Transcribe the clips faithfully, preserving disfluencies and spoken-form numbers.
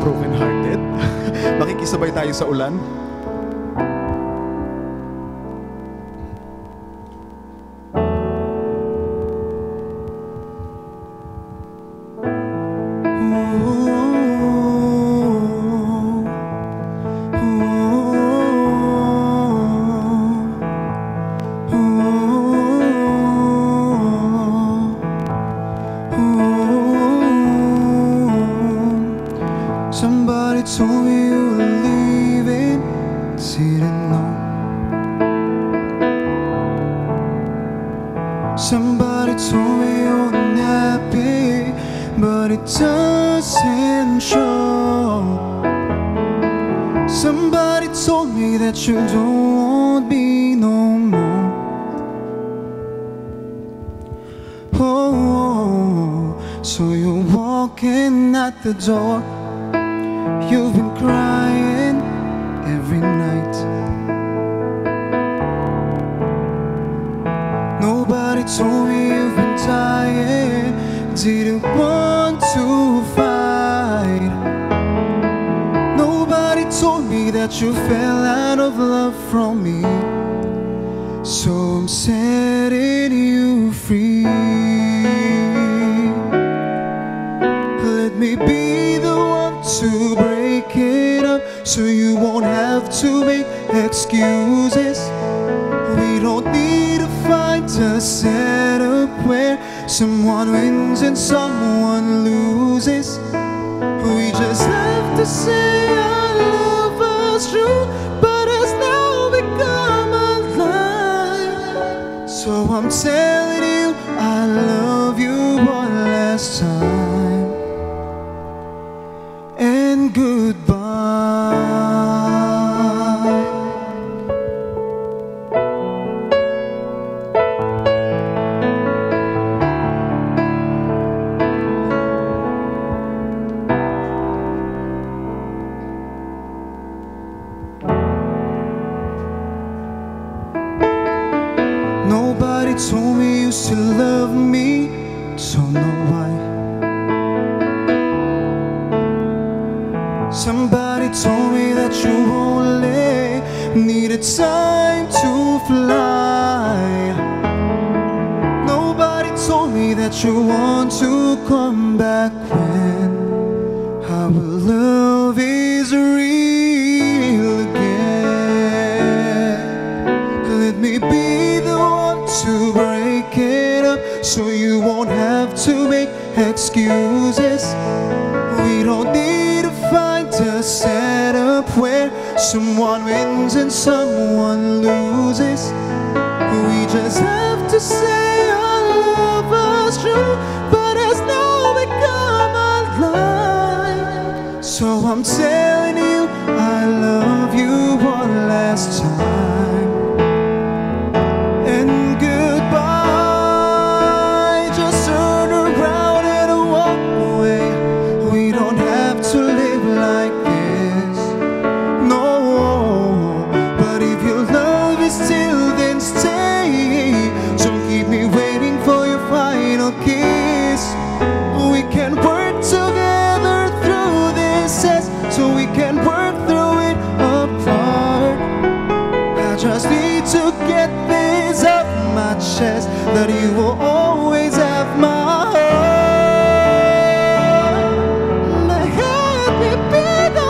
broken-hearted. Makikisabay tayo sa ulan. Somebody told me you were leaving, didn't know. Somebody told me you're unhappy, but it doesn't show. Somebody told me that you don't want me no more. Oh, so you're walking out the door. You've been crying every night. Nobody told me you've been tired, didn't want to fight. Nobody told me that you fell out of love from me. So I'm setting you free. Let me be the one to break it up, so you won't have to make excuses. We don't need to find a setup where someone wins and someone loses. We just have to say our love was true, but has now become a lie. So I'm telling you I love you one last time. And goodbye. Nobody told me you still love me, don't know why. Somebody told me that you only needed time to fly. Nobody told me that you want to come back when our love is real again. Let me be the one to break it up, so you won't have to make excuses. We don't need to find a setup where someone wins and someone loses. We just have to say our love was true, but has now become a lie. So I'm telling you I love you one last time. And goodbye. Just turn around and walk away. We don't have to live like this, no. But if your love is still, then stay. Don't keep me waiting for your final kiss. We can work together through this test, so we can work through it apart. I just need to get this off my chest, that you will always have my heart. Let me be the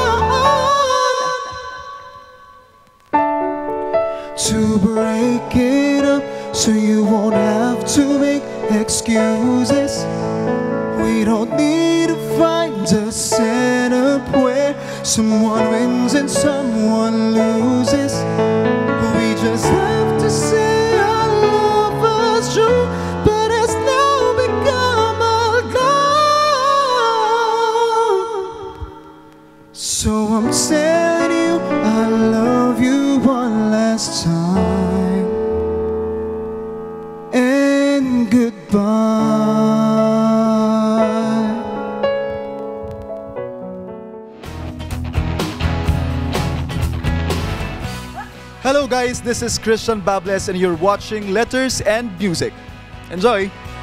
one to break it up, so you won't have to make excuses. We don't need to find a setup where someone wins and someone loses. We just have to say our love was true, but has now become a lie. So I'm telling you I love you one last time. And goodbye. Hello guys, this is Christian Bables and you're watching Letters and Music. Enjoy!